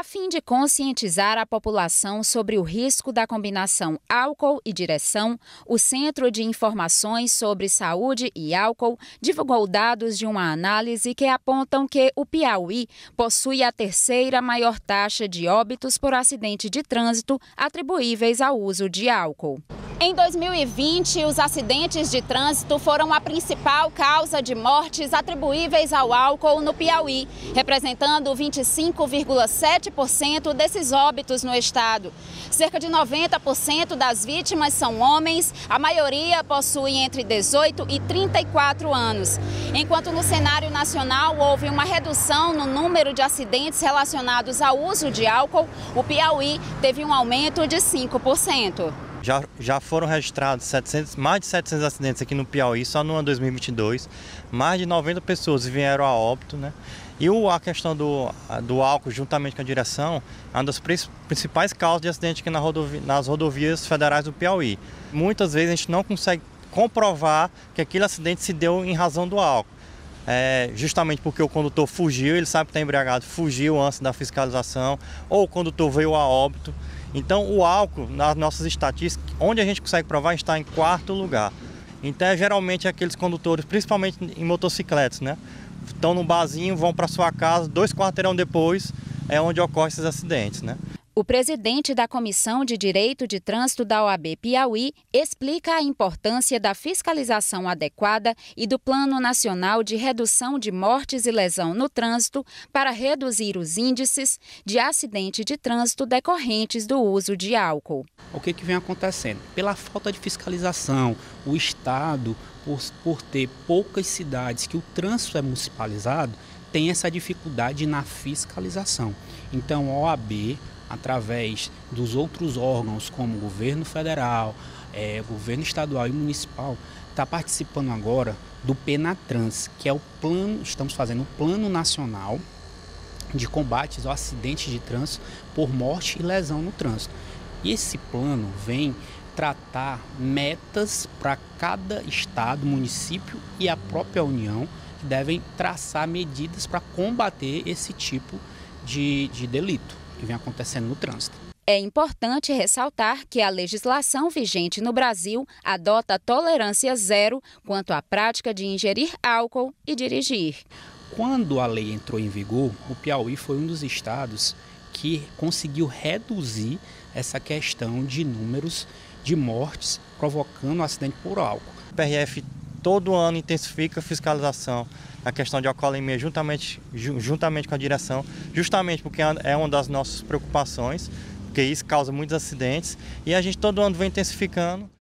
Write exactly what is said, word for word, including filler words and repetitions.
A fim de conscientizar a população sobre o risco da combinação álcool e direção, o Centro de Informações sobre Saúde e Álcool divulgou dados de uma análise que apontam que o Piauí possui a terceira maior taxa de óbitos por acidente de trânsito atribuíveis ao uso de álcool. Em dois mil e vinte, os acidentes de trânsito foram a principal causa de mortes atribuíveis ao álcool no Piauí, representando vinte e cinco vírgula sete por cento desses óbitos no estado. Cerca de noventa por cento das vítimas são homens, a maioria possui entre dezoito e trinta e quatro anos. Enquanto no cenário nacional houve uma redução no número de acidentes relacionados ao uso de álcool, o Piauí teve um aumento de cinco por cento. Já, já foram registrados setecentos, mais de setecentos acidentes aqui no Piauí, só no ano dois mil e vinte e dois. Mais de noventa pessoas vieram a óbito, né? E o, a questão do, do álcool, juntamente com a direção, é uma das principais causas de acidente aqui na rodovia, nas rodovias federais do Piauí. Muitas vezes a gente não consegue comprovar que aquele acidente se deu em razão do álcool. É, justamente porque o condutor fugiu, ele sabe que está embriagado, fugiu antes da fiscalização, ou o condutor veio a óbito. Então o álcool, nas nossas estatísticas, onde a gente consegue provar, está em quarto lugar. Então é geralmente aqueles condutores, principalmente em motocicletas, né? Estão no barzinho, vão para sua casa, dois quarteirão depois é onde ocorrem esses acidentes, né? O presidente da Comissão de Direito de Trânsito da O A B Piauí explica a importância da fiscalização adequada e do Plano Nacional de Redução de Mortes e Lesão no Trânsito para reduzir os índices de acidente de trânsito decorrentes do uso de álcool. O que, que vem acontecendo? Pela falta de fiscalização, o Estado, por, por ter poucas cidades que o trânsito é municipalizado, tem essa dificuldade na fiscalização. Então, a O A B, através dos outros órgãos como o governo federal, é, governo estadual e municipal, está participando agora do PENATRANS, que é o plano, estamos fazendo o Plano Nacional de Combates ao Acidente de Trânsito por Morte e Lesão no Trânsito. E esse plano vem tratar metas para cada estado, município e a própria União, que devem traçar medidas para combater esse tipo de, de delito que vem acontecendo no trânsito. É importante ressaltar que a legislação vigente no Brasil adota tolerância zero quanto à prática de ingerir álcool e dirigir. Quando a lei entrou em vigor, o Piauí foi um dos estados que conseguiu reduzir essa questão de números de mortes provocando acidente por álcool. O P R F todo ano intensifica a fiscalização na questão de alcoolemia juntamente, juntamente com a direção, justamente porque é uma das nossas preocupações, porque isso causa muitos acidentes e a gente todo ano vem intensificando.